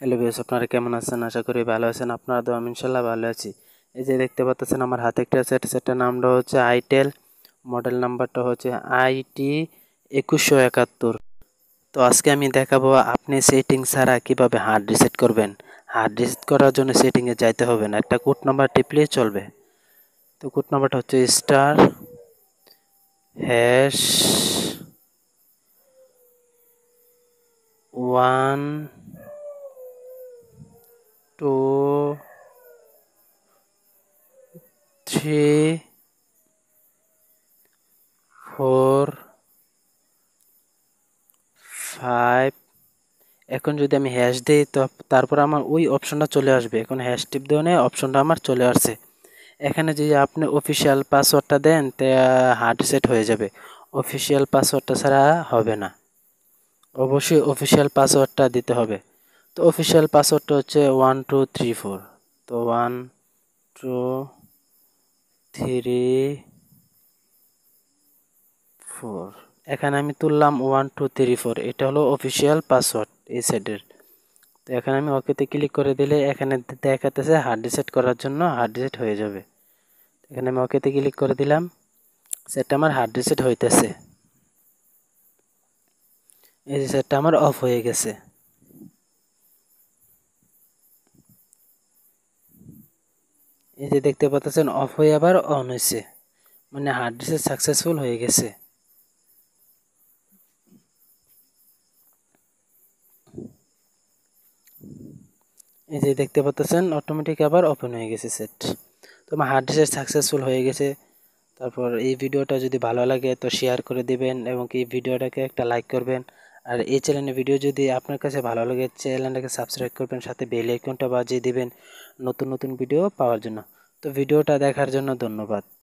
Hello viewers, আপনারা কেমন আছেন? আশা করি ভালো আছেন। আপনারা তো আমি ইনশাল্লাহ ভালো আছি। এই যে দেখতে পাচ্ছেন আমার হাতে একটা সেট, সেটটার নামটা হচ্ছে itel, মডেল নাম্বারটা হচ্ছে it2171। তো আজকে আমি দেখাবো আপনি সেটিং ছাড়া কিভাবে হার্ড রিসেট করবেন। হার্ড রিসেট করার জন্য সেটিংয়ে যাইতে হবে না, একটা কোড নাম্বার টিপলেই চলবে। তো কোড নাম্বারটা হচ্ছে স্টার হ্যাশ 1 2 3 4 5। এখন যদি আমি হ্যাশ দিই তো তারপর আমার ওই অপশনটা চলে আসবে। এখন হ্যাশ টিপ দেওয়া অপশনটা আমার চলে আসছে। এখানে যদি আপনি অফিসিয়াল পাসওয়ার্ডটা দেন তা হার্ড রিসেট হয়ে যাবে। অফিসিয়াল পাসওয়ার্ডটা ছাড়া হবে না, অবশ্যই অফিসিয়াল পাসওয়ার্ডটা দিতে হবে। তো অফিসিয়াল পাসওয়ার্ডটা হচ্ছে 1234। তো 1234 এখানে আমি তুললাম 1234, এটা হলো অফিসিয়াল পাসওয়ার্ড এই সেটের। তো এখানে আমি ওকেতে ক্লিক করে দিলে এখানে দেখাতেছে হার্ড রিসেট করার জন্য হার্ড রিসেট হয়ে যাবে। এখানে আমি ওকেতে ক্লিক করে দিলাম, সেটটা আমার হার্ড রিসেট হইতেছে। এই যে সেটটা আমার অফ হয়ে গেছে। এই যে দেখতে পাচ্ছেন অফ হয়ে আবার অন হয়েছে, মানে হার্ড রিসেট সাকসেসফুল হয়ে গেছে। এই যে দেখতে পাচ্ছেন অটোমেটিক আবার ওপেন হয়ে গেছে সেট। তো আমার হার্ড রিসেট সাকসেসফুল হয়ে গেছে। তারপর এই ভিডিওটা যদি ভালো লাগে তো শেয়ার করে দিবেন এবং এই ভিডিওটাকে একটা লাইক করবেন। আর এই চ্যানেলের ভিডিও যদি আপনার কাছে ভালো লাগে চ্যানেলটাকে সাবস্ক্রাইব করবেন, সাথে বেল আইকনটা বাজিয়ে দিবেন নতুন নতুন ভিডিও পাওয়ার জন্য। তো ভিডিওটা দেখার জন্য ধন্যবাদ।